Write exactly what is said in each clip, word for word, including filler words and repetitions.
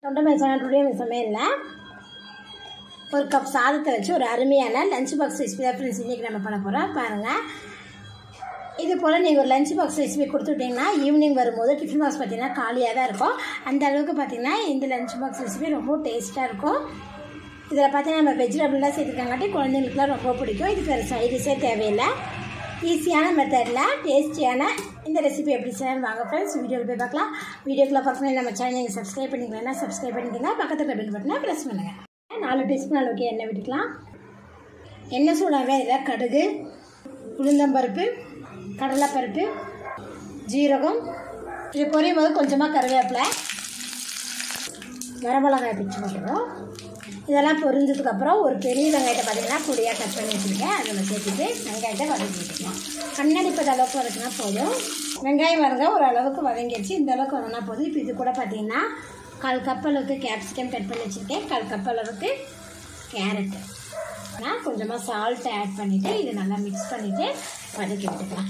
தொண்டை மெசனாட்டுடைய சமையலில் ஒரு கப் சாதத்தை வச்சு ஒரு அருமையான லஞ்ச் பாக்ஸ் ரெசிபி தான் ஃப்ரெண்ட்ஸ் இன்றைக்கி நம்ம பண்ண போகிறோம். பாருங்கள், இது போல் நீங்கள் ஒரு லஞ்ச் பாக்ஸ் ரெசிபி கொடுத்துட்டிங்கன்னா ஈவினிங் வரும்போது டிஃபன் பாக்ஸ் பார்த்திங்கன்னா காலியாக தான் இருக்கும். அந்த அளவுக்கு பார்த்திங்கன்னா இந்த லஞ்ச் பாக்ஸ் ரெசிபி ரொம்ப டேஸ்ட்டாக இருக்கும். இதில் பார்த்தீங்கன்னா நம்ம வெஜிடபிள்லாம் சேர்த்துருக்காங்காட்டி குழந்தைங்களுக்குலாம் ரொம்ப பிடிக்கும். இதுக்கு வேறு சைடிஷே தேவையில்லை. ஈஸியான மெத்தடில் டேஸ்டியான இந்த ரெசிபி எப்படி செய்யணும் வாங்க ஃப்ரெண்ட்ஸ் வீடியோவில் போய் பார்க்கலாம். வீடியோக்குள்ளே பார்க்கணும் நம்ம சேனல் நீங்கள் சப்ஸ்கிரைப் பண்ணிக்கலாம். சப்ஸ்கிரைப் பண்ணிக்கோங்க, பக்கத்தில் பெல் பட்டனை ப்ரெஸ் பண்ணுங்கள். நாலு டீஸ்பூன் அளவுக்கு எண்ணெய் விட்டுக்கலாம். எண்ணெய் சூடாகவே இதில் கடுகு, உளுந்தம்பருப்பு, கடலைப்பருப்பு, ஜீரகம், இது பொரியும் போது கொஞ்சமாக கருவேப்பிலை, வரமிளகாய் பிச்சு போட்டுருவோம். இதெல்லாம் பொரிஞ்சதுக்கப்புறம் ஒரு பெரிய வெங்காயத்தை பார்த்திங்கன்னா பொடியாக கட் பண்ணி வச்சுருக்கேன். அதில் சேர்த்துட்டு வெங்காயத்தை வதக்கி விட்டுக்கலாம். கண்ணாடி பத அளவுக்கு வதக்கினா போதும். வெங்காயம் வதங்க ஒரு அளவுக்கு வதங்கிடுச்சு. இந்த அளவுக்கு வதங்கினா போதும். இப்போ இது கூட பார்த்திங்கன்னா கால் கப் அளவுக்கு கேப்சிகம் கட் பண்ணி வச்சுருக்கேன். கால் கப் அளவுக்கு கேரட்டு, நான் கொஞ்சமாக சால்ட்டை ஆட் பண்ணிவிட்டு இதை நல்லா மிக்ஸ் பண்ணிவிட்டு வதக்கி விட்டுக்கலாம்.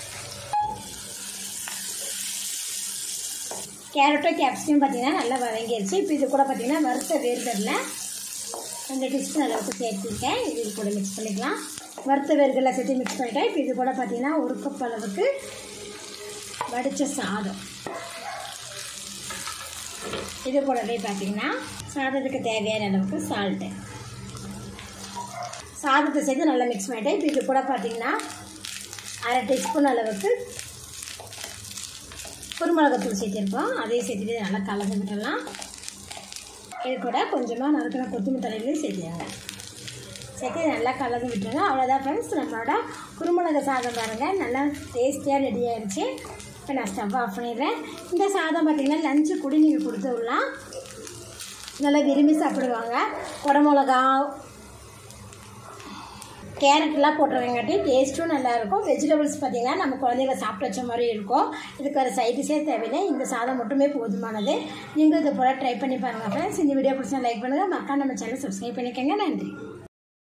கேரட்டும் கேப்சிகம் பார்த்திங்கன்னா நல்லா வதங்கிடுச்சு. இப்போ இது கூட பார்த்திங்கன்னா வறுத்த வேர்க்கடலை ரெண்டு டீஸ்பூன் அளவுக்கு சேர்த்துருக்கேன். இது கூட மிக்ஸ் பண்ணிக்கலாம். வறுத்த வேர்க்கடலை சேர்த்து மிக்ஸ் பண்ணிட்டேன். இப்போ இது கூட பார்த்திங்கன்னா ஒரு கப் அளவுக்கு வடித்த சாதம், இது கூடவே பார்த்திங்கன்னா சாதத்துக்கு தேவையான அளவுக்கு சால்ட்டு, சாதத்தை சேர்த்து நல்லா மிக்ஸ் பண்ணிட்டேன். இப்போ இது கூட பார்த்திங்கன்னா அரை டீஸ்பூன் அளவுக்கு குருமிளகாத்தூள் சேர்த்திருப்போம். அதையும் சேர்த்துட்டு நல்லா கலந்து விட்டுடலாம். இது கூட கொஞ்சமாக நறுக்கிற கொத்தமல்லி தலையிலையும் சேர்த்துடுங்க. சேர்த்து நல்லா கலந்து விட்டுருங்க. அவ்வளோதான் ஃப்ரெண்ட்ஸ், நம்மளோட குருமிளகு சாதம் பாருங்கள் நல்லா டேஸ்டியாக ரெடி ஆகிடுச்சு. இப்போ நான் ஸ்டவ் ஆஃப் பண்ணிடுறேன். இந்த சாதம் பார்த்திங்கன்னா லஞ்சு கூட நீங்கள் கொடுத்து விடலாம். நல்லா விரும்பி சாப்பிடுவாங்க. குடமிளகா, கேரட்லாம் போட்டுருவங்காட்டி டேஸ்ட்டும் நல்லாயிருக்கும். வெஜிடபிள்ஸ் பார்த்திங்கன்னா நம்ம குழந்தைகளை சாப்பிட்டு வச்ச மாதிரி இருக்கும். இதுக்கு ஒரு சைடிஷே தேவையில்லை. இந்த சாதம் மட்டுமே போதுமானது. நீங்களும் இது போல் ட்ரை பண்ணி பாருங்கள் ஃப்ரெண்ட்ஸ். இந்த வீடியோ பிடிச்சா லைக் பண்ணுங்கள், மறக்காம நம்ம சேனல் சப்ஸ்கிரைப் பண்ணிக்கோங்க. நன்றி.